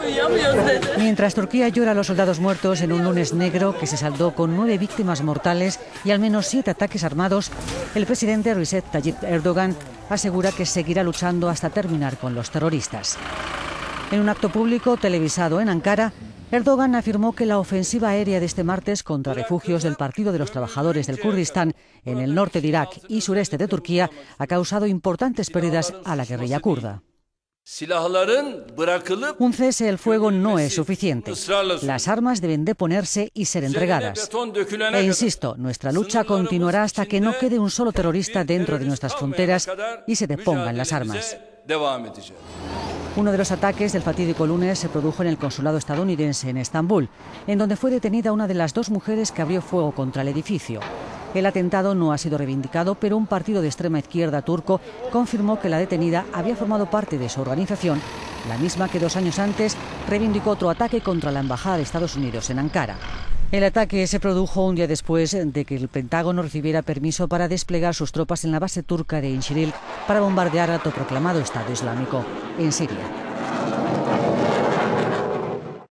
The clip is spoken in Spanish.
Mientras Turquía llora a los soldados muertos en un lunes negro que se saldó con 9 víctimas mortales y al menos 7 ataques armados, el presidente Recep Tayyip Erdogan asegura que seguirá luchando hasta terminar con los terroristas. En un acto público televisado en Ankara, Erdogan afirmó que la ofensiva aérea de este martes contra refugios del Partido de los Trabajadores del Kurdistán en el norte de Irak y sureste de Turquía ha causado importantes pérdidas a la guerrilla kurda. Un cese el fuego no es suficiente. Las armas deben deponerse y ser entregadas. E insisto, nuestra lucha continuará hasta que no quede un solo terrorista dentro de nuestras fronteras y se depongan las armas. Uno de los ataques del fatídico lunes se produjo en el consulado estadounidense en Estambul, en donde fue detenida una de las 2 mujeres que abrió fuego contra el edificio. El atentado no ha sido reivindicado, pero un partido de extrema izquierda turco confirmó que la detenida había formado parte de su organización, la misma que 2 años antes reivindicó otro ataque contra la embajada de Estados Unidos en Ankara. El ataque se produjo un día después de que el Pentágono recibiera permiso para desplegar sus tropas en la base turca de Incirlik para bombardear al autoproclamado Estado Islámico en Siria.